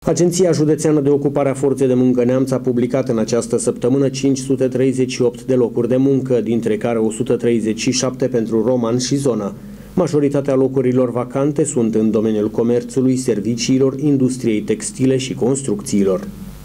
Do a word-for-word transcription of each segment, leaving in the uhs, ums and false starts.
Agenția Județeană de Ocupare a Forței de Muncă Neamț a publicat în această săptămână cinci sute treizeci și opt de locuri de muncă, dintre care o sută treizeci și șapte pentru Roman și zonă. Majoritatea locurilor vacante sunt în domeniul comerțului, serviciilor, industriei textile și construcțiilor.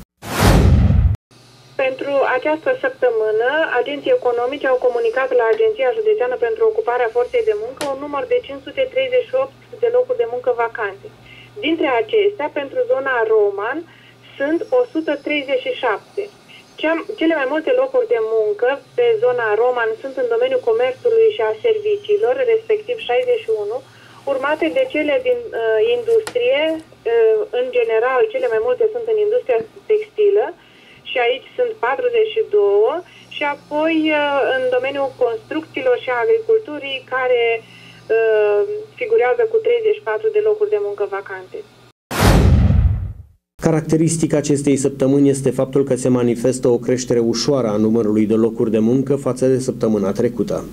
Pentru această săptămână, agenții economici au comunicat la Agenția Județeană pentru Ocuparea Forței de Muncă un număr de cinci sute treizeci și opt de locuri de muncă vacante. Dintre acestea, pentru zona Roman, sunt o sută treizeci și șapte. Cele mai multe locuri de muncă pe zona Roman sunt în domeniul comerțului și a serviciilor, respectiv șaizeci și unu, urmate de cele din uh, industrie, uh, în general cele mai multe sunt în industria textilă și aici sunt patruzeci și doi, și apoi uh, în domeniul construcțiilor și a agriculturii, care uh, figurează cu treizeci și patru de locuri de muncă vacante. Caracteristica acestei săptămâni este faptul că se manifestă o creștere ușoară a numărului de locuri de muncă față de săptămâna trecută.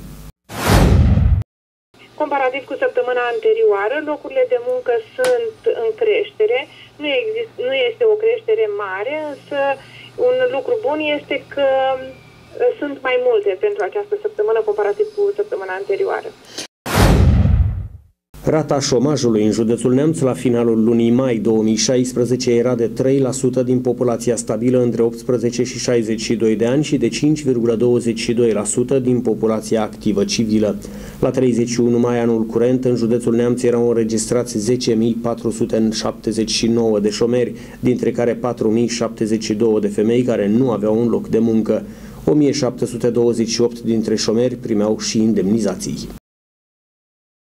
Comparativ cu săptămâna anterioară, locurile de muncă sunt în creștere. Nu, exist, nu este o creștere mare, însă un lucru bun este că sunt mai multe pentru această săptămână comparativ cu săptămâna anterioară. Rata șomajului în județul Neamț la finalul lunii mai două mii șaisprezece era de trei la sută din populația stabilă între optsprezece și șaizeci și doi de ani și de cinci virgulă douăzeci și doi la sută din populația activă civilă. La treizeci și unu mai anul curent, în județul Neamț erau înregistrați zece mii patru sute șaptezeci și nouă de șomeri, dintre care patru mii șaptezeci și doi de femei care nu aveau un loc de muncă. o mie șapte sute douăzeci și opt dintre șomeri primeau și indemnizații.